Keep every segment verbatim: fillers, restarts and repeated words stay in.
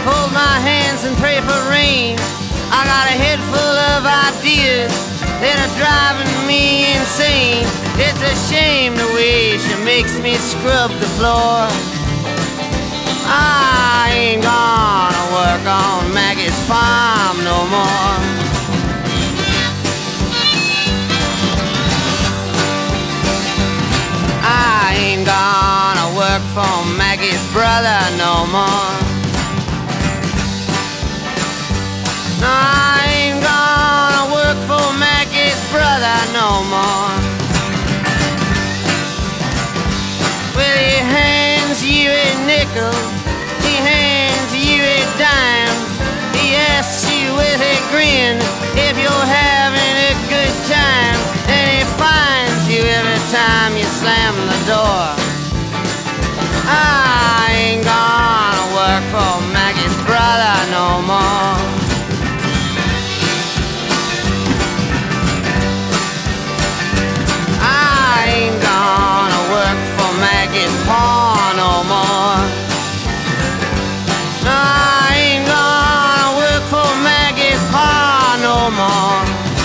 hold my hands and pray for rain. I got a head full of ideas that are driving me insane. It's a shame the way she makes me scrub the floor. I ain't gonna work on Maggie's farm no more. I ain't gonna work for Maggie's brother no more. No, I ain't gonna work for Maggie's brother no more. Well, he hands you a nickel, he hands you a dime, he asks you with a grin if you're having a good time, and he finds you every time you slam the door. I ain't gonna work for Maggie's brother no more. I ain't gonna work for Maggie's pa no more. No, I ain't gonna work for Maggie's pa no more.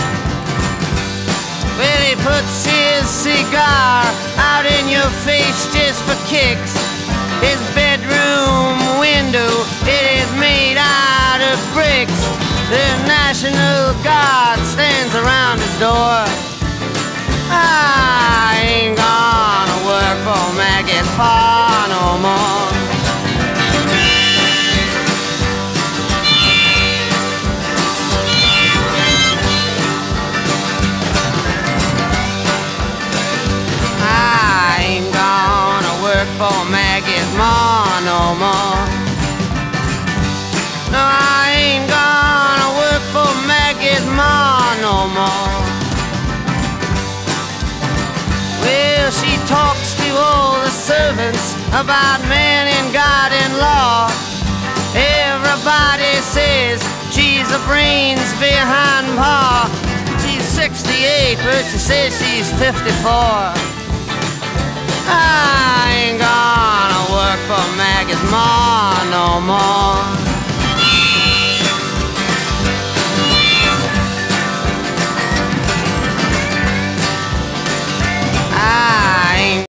Well, he puts his cigar out in your face just for kicks. His bedroom window, it is made out of bricks. The National Guard stands around his door. I ain't gonna work for Maggie's pa no more. I ain't gonna work for Maggie's ma no more. No, I ain't gonna work for Maggie's ma no more. Well, she talks to all the servants about man and God and law. Everybody says she's the brains behind pa. She's sixty-eight, but she says she's fifty-four. I ain't gonna work for Maggie's ma no more.